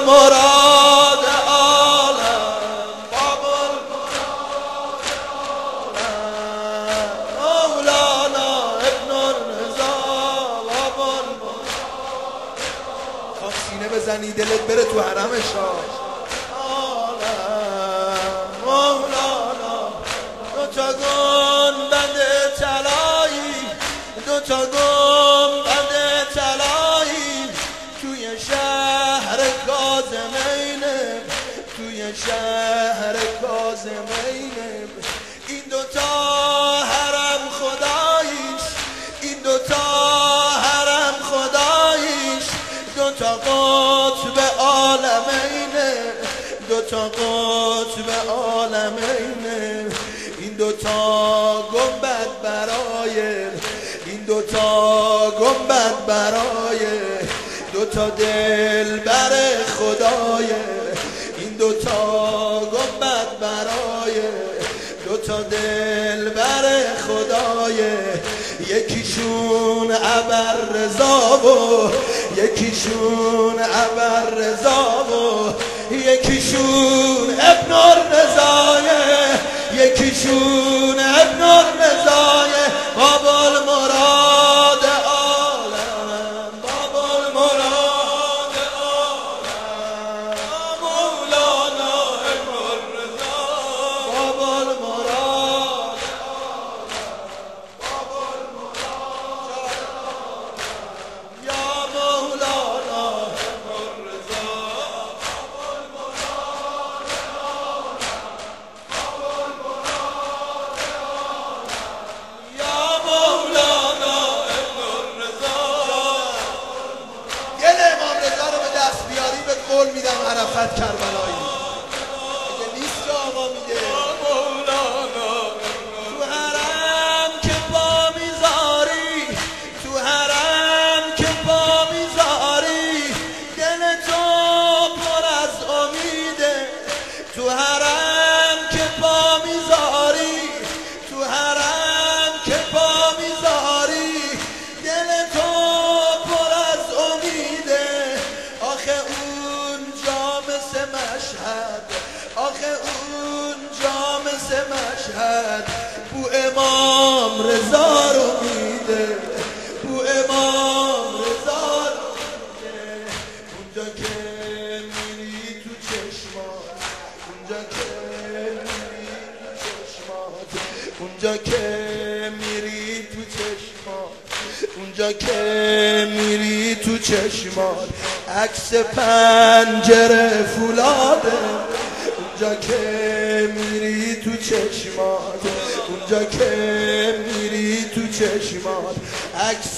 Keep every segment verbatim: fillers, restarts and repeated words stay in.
مراد عالم، بابل مراد عالم، مولانا ابن الرضا بابل مراد عالم. سینه بزنی دلت بره تو حرم شاه. مولانا دو تا گنبد طلایی، دو تا گنبد طلایی توی شهر کاظمینه، توی شهر کاظمینه. این دو تا حرم خداییش، این دو تا حرم خداییش، دو تا قطب عالمینه، دو تا قطب عالمینه. این دو تا گنبد برای، این دو تا گنبد برای دو تا دل بر خدای، این دو تا گنبد برای دو تا دل بر خدای. یکیشون ابررضا و یکیشون ابررضا و یکیشون ابن الرضای، یکیشون ابن الرضای بابل مراد عالم، بابل مراد عالم، مولانا ابن الرضا بابل مراد عالم، بابل مراد عالم. یا مولانا ابن الرضا بابل مراد عالم، بابل مراد عالم. یا مولانا ابن الرضا. یه امام رضا رو به دست بیاری به قول میدم عرفت کربلایی. اگه نیست که آقا میده تو حرم که پا میذاری، تو حرم که پا میذاری دل تو پر از امیده، تو حرم که پا میذاری، تو حرم که پا میذاری دل تو پر از امیده. آخه اون جامس مشهد، آخه اون جامس مشهد بو امام رضا رو میده، بو امام رضا رو میده. اونجا که میری تو چشمات، اونجا که میری تو چشمات، اونجا که میری تو چشمات، اونجا که میری تو چشمات عکس پنجره فولاده، اونجا که میری تو چشمات، اونجا که میری تو چشمات عکس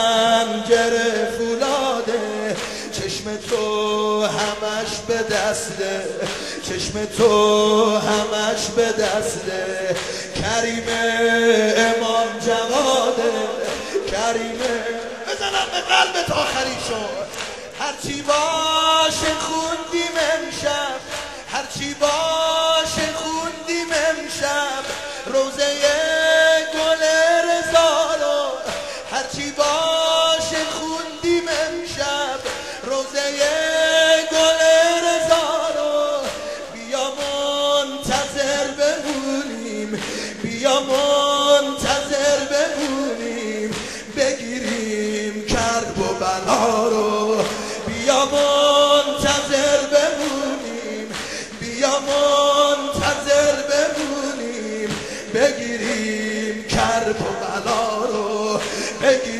پنجره فولاده. چشم تو همش به دسته، چشم تو همش به دسته. کریم امام جواده، کریم بزنم به قلبت آخری شد. هرچی باشه خوندیم امشب، هرچی باشه خوندیم امشب روزه گل رضا رو، هرچی باشه خوندیم امشب روزه گل رضا رو. بیا منتظر بمونیم، بیا منتظر بمونیم بگیریم کرب و بلا رو. بیا منتظر بمونیم، بیا منتظر بمونیم بگیریم کرب و بلا رو، بگیریم